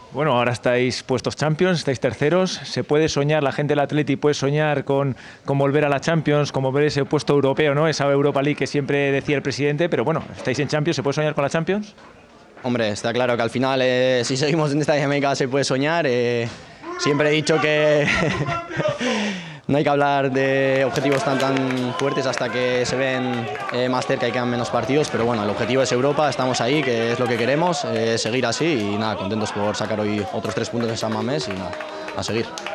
Bueno, ahora estáis puestos Champions, estáis terceros. ¿Se puede soñar, la gente del Atleti puede soñar con volver a la Champions, con volver a ese puesto europeo, ¿no? Esa Europa League que siempre decía el presidente, pero bueno, estáis en Champions, ¿se puede soñar con la Champions? Hombre, está claro que al final, si seguimos en esta dinámica, se puede soñar. Siempre he dicho que no hay que hablar de objetivos tan fuertes hasta que se ven más cerca y quedan menos partidos, pero bueno, el objetivo es Europa, estamos ahí, que es lo que queremos, seguir así y nada, contentos por sacar hoy otros 3 puntos en San Mamés y nada, a seguir.